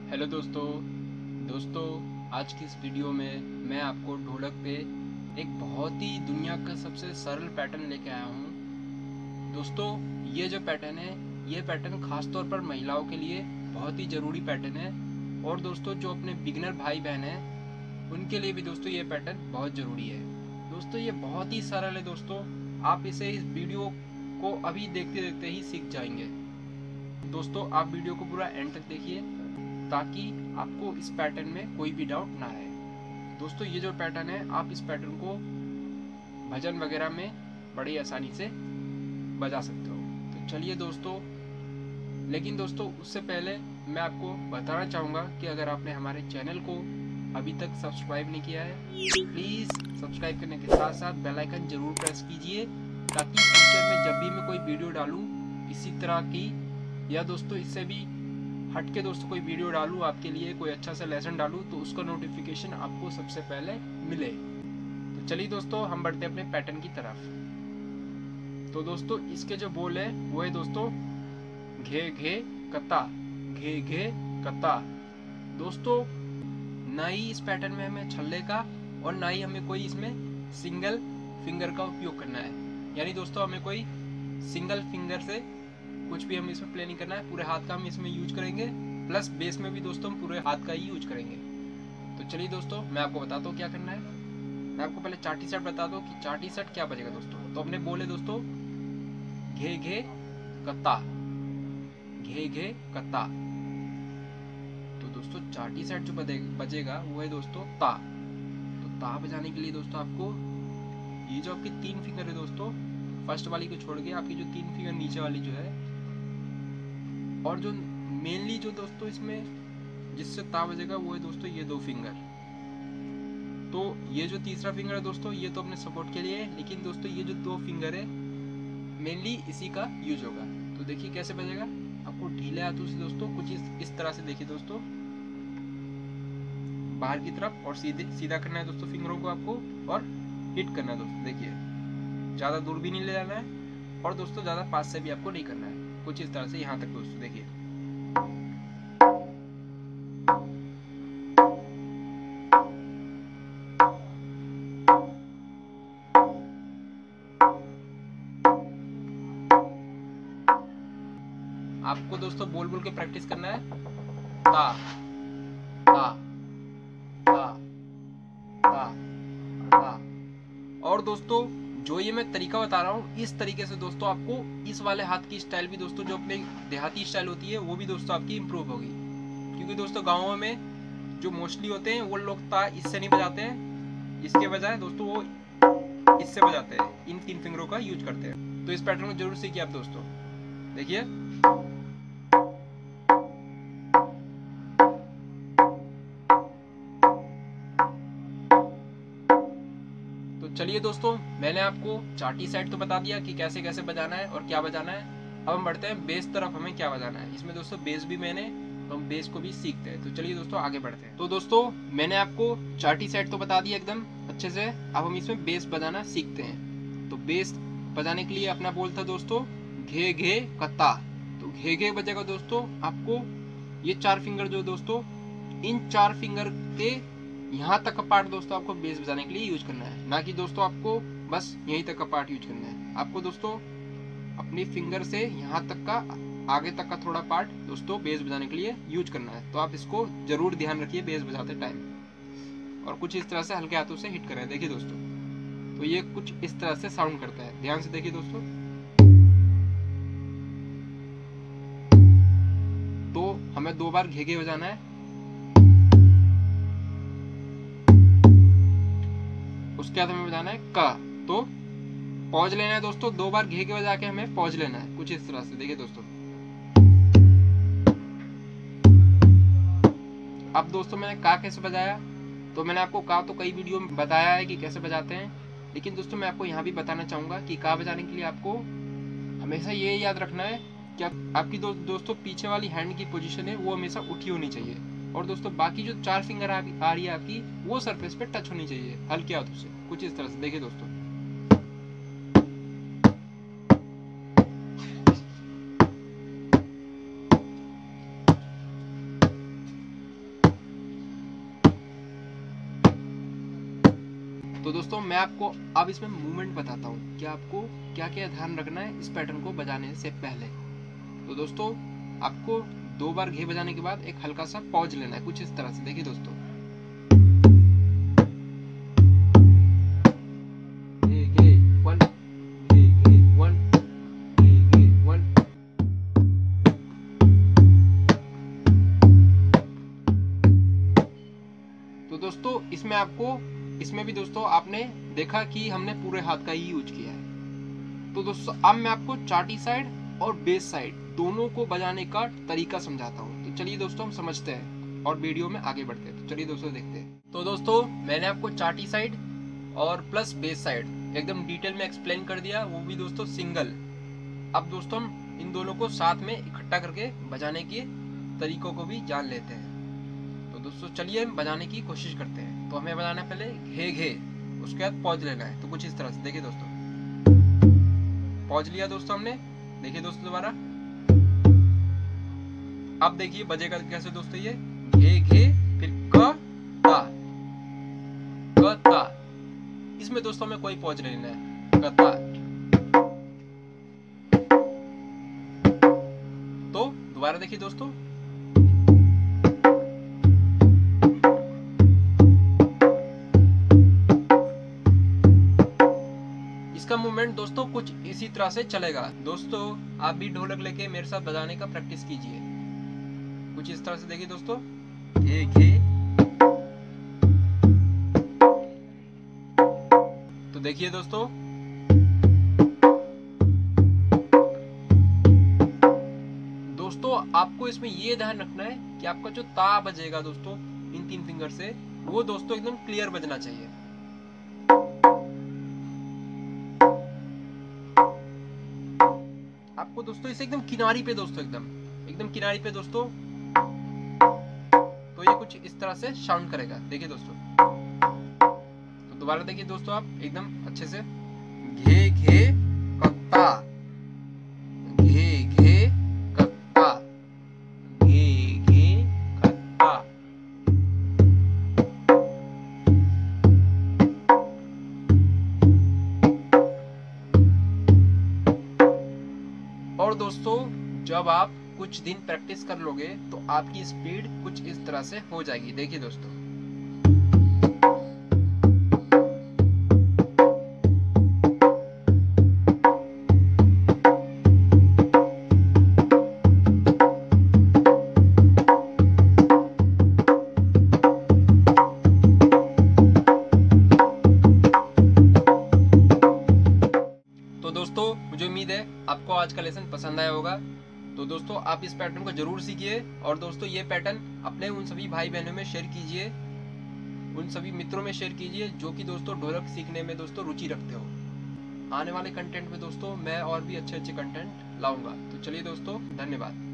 Hello दोस्तों आज की इस वीडियो में मैं आपको ढोलक पे एक बहुत ही दुनिया का सबसे सरल पैटर्न लेके आया हूँ। दोस्तों ये जो पैटर्न है, ये पैटर्न खास तौर पर महिलाओं के लिए बहुत ही ज़रूरी पैटर्न है। और दोस्तों जो अपने बिगिनर भाई बहन हैं उनके लिए भी दोस्तों ये पैटर्न बहुत ज़रूरी है। दोस्तों ये बहुत ही सरल है दोस्तों, आप इसे इस वीडियो को अभी देखते देखते ही सीख जाएंगे। दोस्तों आप वीडियो को पूरा एंड तक देखिए ताकि आपको इस पैटर्न में कोई भी डाउट ना रहे। दोस्तों ये जो पैटर्न है, आप इस पैटर्न को भजन वगैरह में बड़ी आसानी से बजा सकते हो। तो चलिए दोस्तों, लेकिन दोस्तों उससे पहले मैं आपको बताना चाहूँगा कि अगर आपने हमारे चैनल को अभी तक सब्सक्राइब नहीं किया है, प्लीज़ सब्सक्राइब करने के साथ साथ बेल आइकन जरूर प्रेस कीजिए ताकि फ्यूचर में जब भी मैं कोई वीडियो डालूँ इसी तरह की, या दोस्तों इससे भी हट के दोस्तों कोई वीडियो डालूँ आपके लिए, कोई अच्छा सा लेसन डालूँ, तो उसका नोटिफिकेशन आपको सबसे पहले मिले। तो चलिए दोस्तों हम बढ़ते हैं अपने पैटर्न की तरफ। तो दोस्तों इसके जो बोल है वो है दोस्तों घे घे कता, घे घे कता। दोस्तों ना ही इस पैटर्न में हमें छल्ले का और ना ही हमें कोई इसमें सिंगल फिंगर का उपयोग करना है, यानी दोस्तों हमें कोई सिंगल फिंगर से कुछ भी हम इसमें प्ले नहीं करना है, पूरे हाथ का हम इसमें यूज करेंगे। प्लस बेस में भी दोस्तों हम पूरे हाथ का ही यूज करेंगे। तो चलिए दोस्तों मैं आपको बताता हूँ क्या करना है। मैं आपको पहले चाटी सेट बता दूँ कि चाटी सेट क्या बजेगा दोस्तों। तो अपने बोले दोस्तों घे घे कत्ता, घे घे कत्ता। तो दोस्तों चाटी सेट जो बजेगा वो है दोस्तों ता। तो ता बजाने के लिए दोस्तों आपको ये जो आपकी 3 फिंगर है दोस्तों, फर्स्ट वाली को छोड़ के आपकी जो 3 फिंगर नीचे वाली जो है, और जो मेनली जो दोस्तों इसमें जिससे ता बजेगा वो है दोस्तों ये 2 फिंगर। तो ये जो तीसरा फिंगर है दोस्तों ये तो अपने सपोर्ट के लिए है, लेकिन दोस्तों ये जो 2 फिंगर है मेनली इसी का यूज होगा। तो देखिए कैसे बजेगा, आपको ढीले हाथों से दोस्तों कुछ इस तरह से देखिए दोस्तों, बाहर की तरफ, और सीधा करना है दोस्तों फिंगरों को आपको, और हिट करना है दोस्तों। देखिए ज़्यादा दूर भी नहीं ले जाना है और दोस्तों ज़्यादा पास से भी आपको नहीं करना है, कुछ इस तरह से यहाँ तक दोस्तों। देखिए आपको दोस्तों बोल बोल के प्रैक्टिस करना है, ता ता ता ता ता। और दोस्तों जो ये मैं तरीका बता रहा हूँ इस तरीके से दोस्तों आपको इस वाले हाथ की स्टाइल भी दोस्तों, जो अपने देहाती स्टाइल होती है वो भी दोस्तों आपकी इम्प्रूव होगी। क्योंकि दोस्तों गाँवों में जो मोस्टली होते हैं वो लोग ता इससे नहीं बजाते हैं, इसके बजाय दोस्तों वो इससे बजाते हैं, इन 3 फिंगरों का यूज करते हैं। तो इस पैटर्न को जरूर सीखिए आप दोस्तों। देखिए तो चलिए दोस्तों मैंने आपको चाटी सेट तो बता दिया कि कैसे कैसे बजाना है और क्या बजाना है। अब हम बढ़ते हैं बेस तरफ, हमें क्या बजाना है। इसमें दोस्तों बेस भी मैंने, तो हम बेस को भी सीखते हैं। तो चलिए दोस्तों आगे बढ़ते हैं। तो दोस्तों मैंने आपको चाटी सेट तो बता दिया एकदम अच्छे से, अब हम इसमें बेस बजाना सीखते हैं। तो बेस बजाने के लिए अपना बोल था दोस्तों घे घे कत्ता। तो घे घे बजेगा दोस्तों आपको ये 4 फिंगर जो दोस्तों, इन 4 फिंगर के यहाँ तक का पार्ट दोस्तों आपको बेस बजाने के लिए यूज करना है, ना कि दोस्तों आपको बस यहीं तक का पार्ट यूज करना है। आपको दोस्तों अपनी फिंगर से यहाँ तक का, आगे तक का थोड़ा पार्ट दोस्तों बेस बजाने के लिए यूज करना है। तो आप इसको जरूर ध्यान रखिए बेस बजाते टाइम, और कुछ इस तरह से हल्के हाथों से हिट करें। देखिए दोस्तों तो ये कुछ इस तरह से साउंड करता है, ध्यान से देखिए दोस्तों। तो हमें 2 बार घेगे बजाना है, उसके बाद हमें बजाना है का। तो पॉज लेना है दोस्तों, 2 बार घे के बजा के हमें पॉज लेना है, कुछ इस तरह से। देखिए दोस्तों अब दोस्तों मैंने का कैसे बजाया, तो मैंने आपको का तो कई वीडियो में बताया है कि कैसे बजाते हैं, लेकिन दोस्तों मैं आपको यहाँ भी बताना चाहूंगा कि का बजाने के लिए आपको हमेशा ये याद रखना है कि आपकी दोस्तों पीछे वाली हैंड की पोजीशन है वो हमेशा उठी होनी चाहिए, और दोस्तों बाकी जो 4 फिंगर आ रही है आपकी वो सरफेस पे टच होनी चाहिए हल्के हाथों से, कुछ इस तरह से। देखिए दोस्तों तो दोस्तों मैं आपको अब इसमें मूवमेंट बताता हूँ कि आपको क्या क्या ध्यान रखना है इस पैटर्न को बजाने से पहले। तो दोस्तों आपको 2 बार घे बजाने के बाद एक हल्का सा पॉज लेना है, कुछ इस तरह से। देखिए दोस्तों, घे घे 1, घे घे 1, घे घे 1। तो दोस्तों इसमें भी दोस्तों आपने देखा कि हमने पूरे हाथ का ही यूज किया है। तो दोस्तों अब मैं आपको चाटी साइड और बेस साइड दोनों को बजाने का तरीका समझाता हूँ। तो चलिए दोस्तों हम समझते हैं और वीडियो में आगे बढ़ते हैं। तो चलिए दोस्तों देखते हैं। तो दोस्तों मैंने आपको चाटी साइड और प्लस बेस साइड एकदम डिटेल में एक्सप्लेन कर दिया, वो भी दोस्तों सिंगल। अब दोस्तों हम इन दोनों को साथ में इकट्ठा करके बजाने के तरीकों को भी जान लेते हैं। तो दोस्तों चलिए हम बजाने की कोशिश करते हैं। तो हमें बजाना पहले घे घे, उसके बाद पॉज लेना है। तो कुछ इस तरह से। देखिए दोस्तों, पॉज लिया दोस्तों हमने। देखिए दोस्तों दोबारा। अब देखिए बजेगा कैसे दोस्तों, ये घे घे फिर क ता। इसमें दोस्तों हमें कोई पॉज नहीं लेना है, क ता। तो दोबारा देखिए दोस्तों, इसका मूवमेंट दोस्तों कुछ इसी तरह से चलेगा। दोस्तों आप भी ढोलक लेके मेरे साथ बजाने का प्रैक्टिस कीजिए, कुछ इस तरह से। देखिए दोस्तों, घे घे। तो देखिए दोस्तों, आपको इसमें ये ध्यान रखना है कि आपका जो ता बजेगा दोस्तों इन 3 फिंगर से, वो दोस्तों एकदम क्लियर बजना चाहिए। आपको दोस्तों इसे एकदम किनारी पे दोस्तों, एकदम किनारी पे दोस्तों। तो ये कुछ इस तरह से साउंड करेगा। देखिए दोस्तों, तो दोबारा देखिए दोस्तों आप एकदम अच्छे से। घे घे कत्ता, घे घे कत्ता, घे घे कत्ता। और दोस्तों जब आप कुछ दिन प्रैक्टिस कर लोगे तो आपकी स्पीड कुछ इस तरह से हो जाएगी। देखिए दोस्तों, मुझे उम्मीद है आपको आज का लेसन पसंद आया होगा। तो दोस्तों आप इस पैटर्न को जरूर सीखिए और दोस्तों ये पैटर्न अपने उन सभी भाई बहनों में शेयर कीजिए, उन सभी मित्रों में शेयर कीजिए जो कि दोस्तों ढोलक सीखने में दोस्तों रुचि रखते हो। आने वाले कंटेंट में दोस्तों मैं और भी अच्छे कंटेंट लाऊंगा। तो चलिए दोस्तों, धन्यवाद।